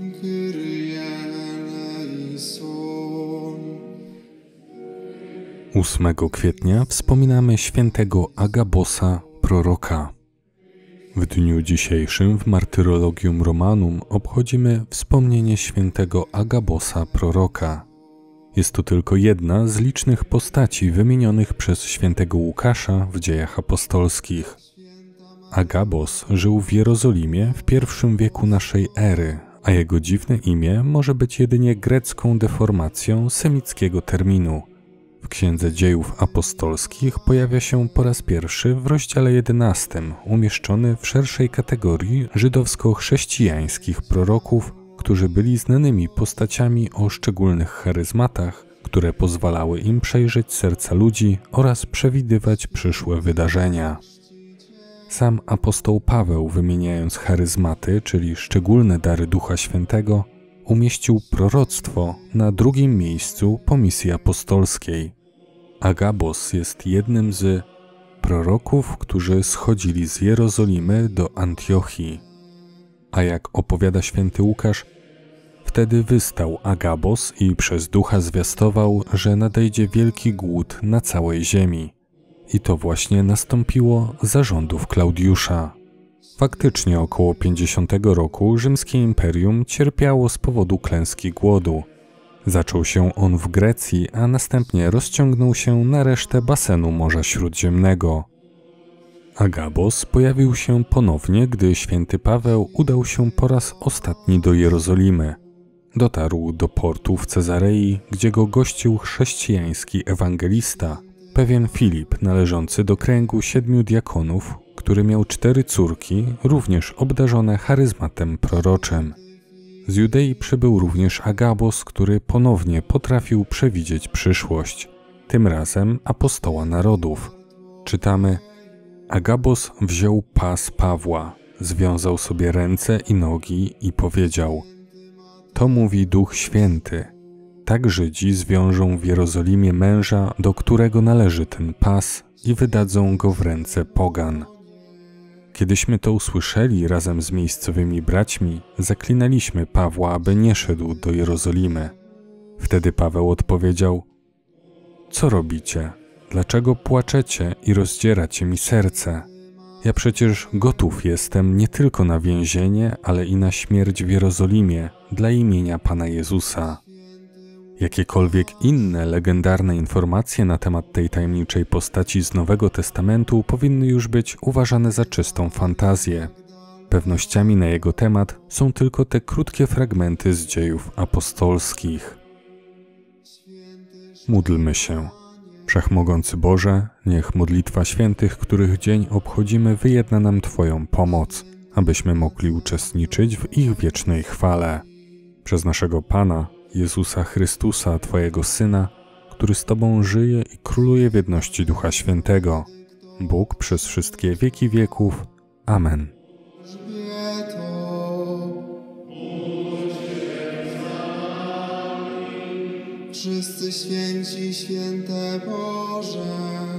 Kyrie eleison. 8 kwietnia wspominamy świętego Agabosa, proroka. W dniu dzisiejszym w Martyrologium Romanum obchodzimy wspomnienie świętego Agabosa, proroka. Jest to tylko jedna z licznych postaci wymienionych przez świętego Łukasza w Dziejach Apostolskich. Agabos żył w Jerozolimie w I wieku naszej ery, a jego dziwne imię może być jedynie grecką deformacją semickiego terminu. W Księdze Dziejów Apostolskich pojawia się po raz pierwszy w rozdziale 11, umieszczony w szerszej kategorii żydowsko-chrześcijańskich proroków, którzy byli znanymi postaciami o szczególnych charyzmatach, które pozwalały im przejrzeć serca ludzi oraz przewidywać przyszłe wydarzenia. Sam apostoł Paweł, wymieniając charyzmaty, czyli szczególne dary Ducha Świętego, umieścił proroctwo na drugim miejscu po misji apostolskiej. Agabos jest jednym z proroków, którzy schodzili z Jerozolimy do Antiochii. A jak opowiada święty Łukasz, wtedy wystał Agabos i przez Ducha zwiastował, że nadejdzie wielki głód na całej ziemi. I to właśnie nastąpiło za rządów Klaudiusza. Faktycznie około 50 roku rzymskie imperium cierpiało z powodu klęski głodu. Zaczął się on w Grecji, a następnie rozciągnął się na resztę basenu Morza Śródziemnego. Agabos pojawił się ponownie, gdy święty Paweł udał się po raz ostatni do Jerozolimy. Dotarł do portu w Cezarei, gdzie go gościł chrześcijański ewangelista, pewien Filip należący do kręgu 7 diakonów, który miał 4 córki, również obdarzone charyzmatem proroczym. Z Judei przybył również Agabos, który ponownie potrafił przewidzieć przyszłość, tym razem apostoła narodów. Czytamy: Agabos wziął pas Pawła, związał sobie ręce i nogi i powiedział: To mówi Duch Święty. Tak Żydzi zwiążą w Jerozolimie męża, do którego należy ten pas, i wydadzą go w ręce pogan. Kiedyśmy to usłyszeli razem z miejscowymi braćmi, zaklinaliśmy Pawła, aby nie szedł do Jerozolimy. Wtedy Paweł odpowiedział: Co robicie? Dlaczego płaczecie i rozdzieracie mi serce? Ja przecież gotów jestem nie tylko na więzienie, ale i na śmierć w Jerozolimie dla imienia Pana Jezusa. Jakiekolwiek inne legendarne informacje na temat tej tajemniczej postaci z Nowego Testamentu powinny już być uważane za czystą fantazję. Pewnościami na jego temat są tylko te krótkie fragmenty z Dziejów Apostolskich. Módlmy się. Wszechmogący Boże, niech modlitwa świętych, których dzień obchodzimy, wyjedna nam Twoją pomoc, abyśmy mogli uczestniczyć w ich wiecznej chwale. Przez naszego Pana, Jezusa Chrystusa, Twojego Syna, który z Tobą żyje i króluje w jedności Ducha Świętego, Bóg przez wszystkie wieki wieków. Amen. Wszyscy święci, święte Boże.